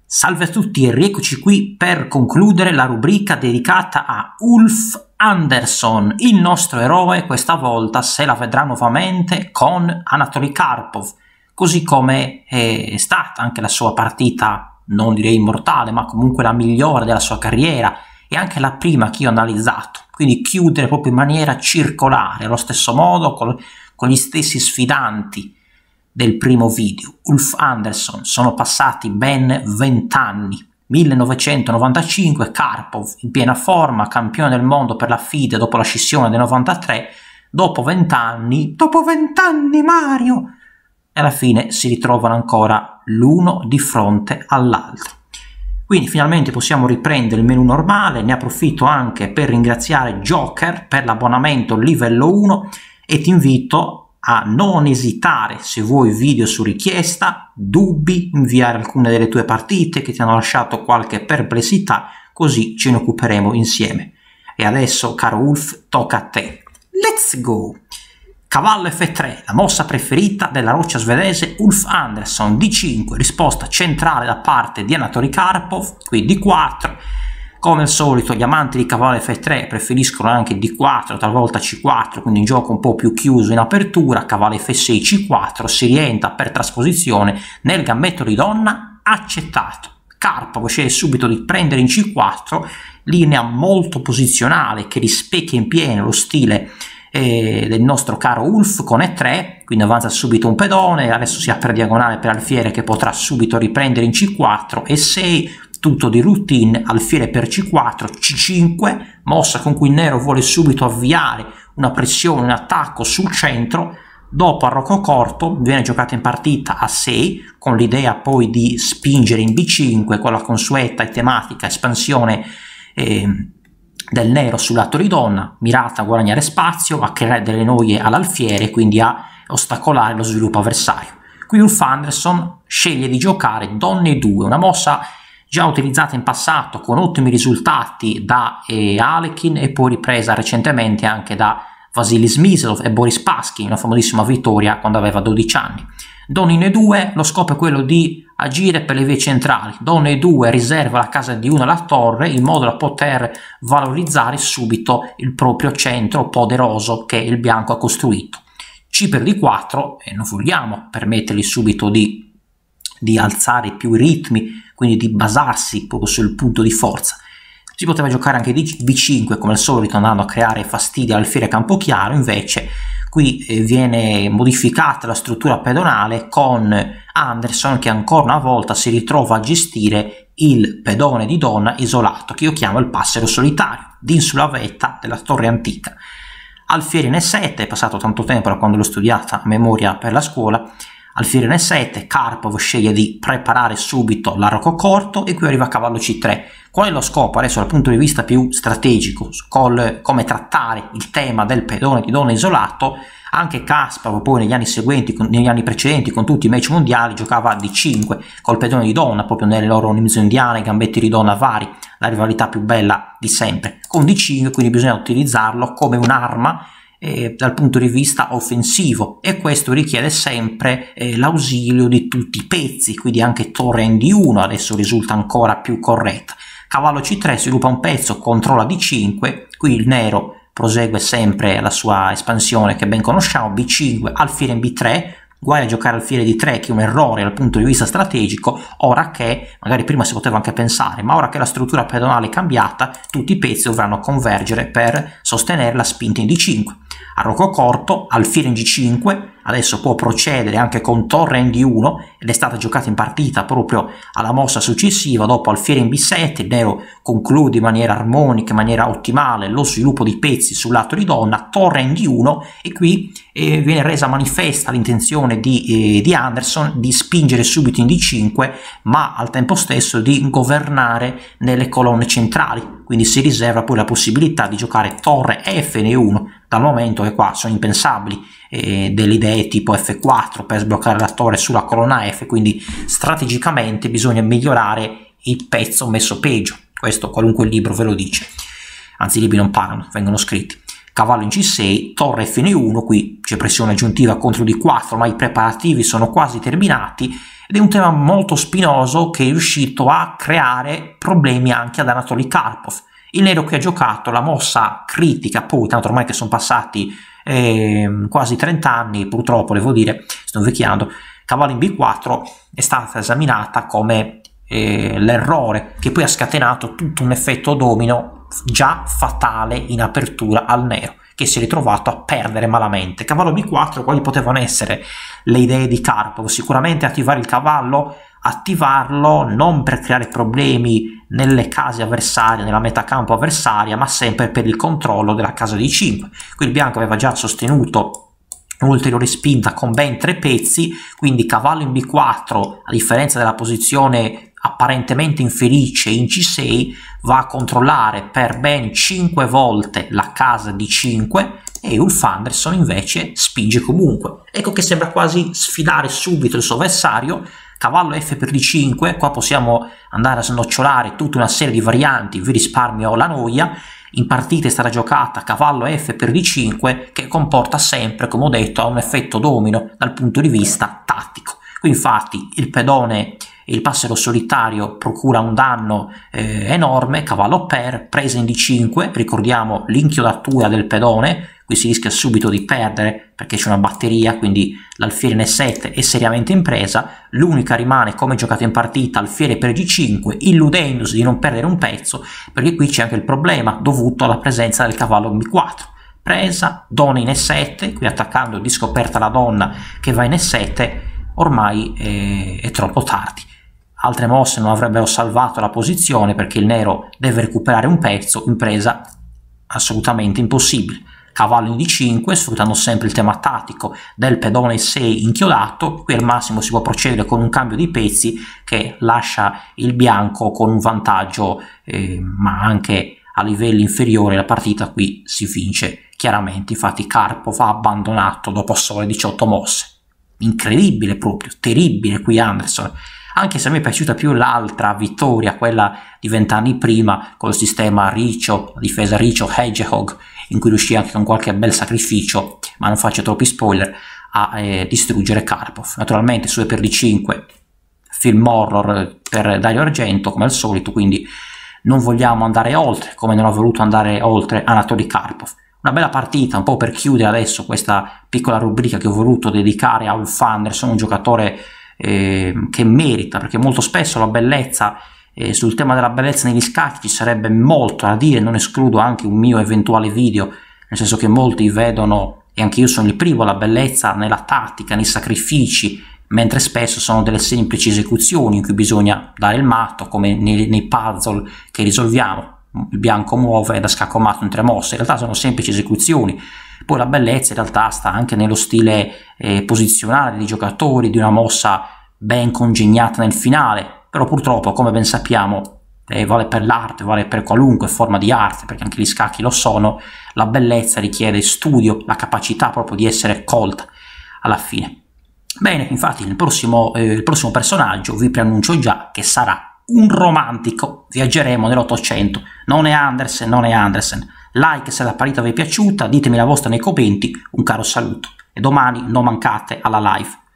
Salve a tutti e rieccoci qui per concludere la rubrica dedicata a Ulf Andersson, il nostro eroe. Questa volta se la vedrà nuovamente con Anatoly Karpov, così come è stata anche la sua partita, non direi immortale, ma comunque la migliore della sua carriera e anche la prima che io ho analizzato. Quindi chiudere proprio in maniera circolare, allo stesso modo con gli stessi sfidanti del primo video. Ulf Andersson, sono passati ben 20 anni. 1995, Karpov in piena forma, campione del mondo per la FIDE dopo la scissione del 93, dopo 20 anni Mario, e alla fine si ritrovano ancora l'uno di fronte all'altro. Quindi finalmente possiamo riprendere il menu normale. Ne approfitto anche per ringraziare Joker per l'abbonamento livello 1 e ti invito a non esitare, se vuoi video su richiesta, dubbi, inviare alcune delle tue partite che ti hanno lasciato qualche perplessità, così ce ne occuperemo insieme. E adesso, caro Ulf, tocca a te. Let's go! Cavallo F3, la mossa preferita della roccia svedese Ulf Andersson. D5, risposta centrale da parte di Anatoly Karpov, qui D4. Come al solito gli amanti di cavallo F3 preferiscono anche D4, talvolta C4, quindi un gioco un po' più chiuso in apertura. Cavallo F6, C4, si rientra per trasposizione nel gambetto di donna, accettato. Karpov sceglie subito di prendere in C4, linea molto posizionale che rispecchia in pieno lo stile del nostro caro Ulf con E3, quindi avanza subito un pedone, adesso si apre diagonale per alfiere che potrà subito riprendere in C4, E6, tutto di routine, alfiere per C4, C5, mossa con cui il nero vuole subito avviare una pressione, un attacco sul centro. Dopo a rocco corto viene giocata in partita A6 con l'idea poi di spingere in B5 con la consueta e tematica espansione del nero sul lato di donna, mirata a guadagnare spazio, a creare delle noie all'alfiere, quindi a ostacolare lo sviluppo avversario. Qui Ulf Andersson sceglie di giocare Donne 2, una mossa già utilizzata in passato con ottimi risultati da Alekhine e poi ripresa recentemente anche da Vasily Smyslov e Boris Spassky, una famosissima vittoria quando aveva 12 anni. Donne 2, lo scopo è quello di agire per le vie centrali. Donne 2 riserva la casa di 1 alla torre in modo da poter valorizzare subito il proprio centro poderoso che il bianco ha costruito. C per D4 e non vogliamo permettergli subito di alzare più i ritmi, quindi di basarsi proprio sul punto di forza. Si poteva giocare anche B5 come al solito, andando a creare fastidi all'alfiere campochiaro. Invece qui viene modificata la struttura pedonale con Andersson che ancora una volta si ritrova a gestire il pedone di donna isolato, che io chiamo il passero solitario, din sulla vetta della torre antica. Alfiere in E7, è passato tanto tempo da quando l'ho studiata a memoria per la scuola. Alfiere in E7, Karpov sceglie di preparare subito l'arco corto e qui arriva cavallo C3. Qual è lo scopo adesso dal punto di vista più strategico, come trattare il tema del pedone di donna isolato? Anche Kasparov poi negli anni precedenti con tutti i match mondiali giocava D5 col pedone di donna, proprio nelle loro Nimzo indiane, gambetti di donna vari, la rivalità più bella di sempre. Con D5 quindi bisogna utilizzarlo come un'arma dal punto di vista offensivo, e questo richiede sempre l'ausilio di tutti i pezzi, quindi anche torre in D1 adesso risulta ancora più corretta. Cavallo C3 sviluppa un pezzo, controlla D5, qui il nero prosegue sempre la sua espansione che ben conosciamo. B5, alfiere in B3, guai a giocare alfiere di 3 che è un errore dal punto di vista strategico, ora che, magari prima si poteva anche pensare, ma ora che la struttura pedonale è cambiata, tutti i pezzi dovranno convergere per sostenere la spinta in D5. A rocco corto, alfiere in G5, adesso può procedere anche con torre in D1 ed è stata giocata in partita proprio alla mossa successiva. Dopo alfiere in B7, il nero conclude in maniera armonica, in maniera ottimale lo sviluppo di pezzi sul lato di donna, torre in D1 e qui viene resa manifesta l'intenzione di Andersson di spingere subito in D5 ma al tempo stesso di governare nelle colonne centrali, quindi si riserva poi la possibilità di giocare torre F1 dal momento che qua sono impensabili delle idee tipo F4 per sbloccare la torre sulla colonna F, quindi strategicamente bisogna migliorare il pezzo messo peggio. Questo qualunque libro ve lo dice, anzi i libri non parlano, vengono scritti. cavallo in C6, torre Fn1, qui c'è pressione aggiuntiva contro D4, ma i preparativi sono quasi terminati, ed è un tema molto spinoso che è riuscito a creare problemi anche ad Anatoli Karpov. Il nero qui ha giocato la mossa critica, poi tanto ormai che sono passati quasi 30 anni, purtroppo devo dire, sto invecchiando, cavallo in B4 è stata esaminata come l'errore che poi ha scatenato tutto un effetto domino già fatale in apertura al nero, che si è ritrovato a perdere malamente. Cavallo B4, quali potevano essere le idee di Karpov? Sicuramente attivare il cavallo, attivarlo non per creare problemi nelle case avversarie, nella metacampo avversaria, ma sempre per il controllo della casa di 5. Qui il bianco aveva già sostenuto un'ulteriore spinta con ben 3 pezzi, quindi cavallo in B4, a differenza della posizione apparentemente infelice in C6, va a controllare per ben 5 volte la casa di 5 e Ulf Andersson invece spinge comunque. Ecco che sembra quasi sfidare subito il suo avversario. Cavallo F per D5, qua possiamo andare a snocciolare tutta una serie di varianti, vi risparmio la noia. In partita è stata giocata cavallo F per D5, che comporta sempre, come ho detto, un effetto domino dal punto di vista tattico. Qui infatti il pedone e il passero solitario procura un danno enorme. Cavallo per, presa in D5, ricordiamo l'inchiodatura del pedone, qui si rischia subito di perdere perché c'è una batteria, quindi l'alfiere in E7 è seriamente in presa. L'unica rimane come giocato in partita alfiere per G5, illudendosi di non perdere un pezzo, perché qui c'è anche il problema dovuto alla presenza del cavallo in B4. Presa, donna in E7, qui attaccando di scoperta la donna che va in E7, ormai è troppo tardi. Altre mosse non avrebbero salvato la posizione perché il nero deve recuperare un pezzo, impresa assolutamente impossibile. Cavallo in D5, sfruttando sempre il tema tattico del pedone 6 inchiodato. Qui al massimo si può procedere con un cambio di pezzi che lascia il bianco con un vantaggio, ma anche a livelli inferiori la partita qui si vince chiaramente. Infatti Karpov ha abbandonato dopo sole 18 mosse. Incredibile proprio, terribile qui Andersson. Anche se a me è piaciuta più l'altra vittoria, quella di 20 anni prima, col sistema Riccio, la difesa Riccio-Hedgehog, in cui riuscì anche con qualche bel sacrificio, ma non faccio troppi spoiler, a distruggere Karpov. Naturalmente su E per D5, film horror per Dario Argento, come al solito, quindi non vogliamo andare oltre, come non ha voluto andare oltre Anatoli Karpov. Una bella partita, un po' per chiudere adesso questa piccola rubrica che ho voluto dedicare a Ulf Andersson, un giocatore che merita, perché molto spesso la bellezza, sul tema della bellezza negli scacchi ci sarebbe molto da dire, non escludo anche un mio eventuale video, nel senso che molti vedono, e anche io sono il primo, la bellezza nella tattica, nei sacrifici, mentre spesso sono delle semplici esecuzioni in cui bisogna dare il matto, come nei puzzle che risolviamo. Il bianco muove da scacco matto in 3 mosse, in realtà sono semplici esecuzioni. Poi la bellezza in realtà sta anche nello stile posizionale dei giocatori, di una mossa ben congegnata nel finale, però purtroppo, come ben sappiamo, vale per l'arte, vale per qualunque forma di arte, perché anche gli scacchi lo sono, la bellezza richiede studio, la capacità proprio di essere colta alla fine. Bene, infatti il prossimo personaggio vi preannuncio già che sarà un romantico. Viaggeremo nell'800, non è Andersen. Like se la partita vi è piaciuta, ditemi la vostra nei commenti, un caro saluto e domani non mancate alla live.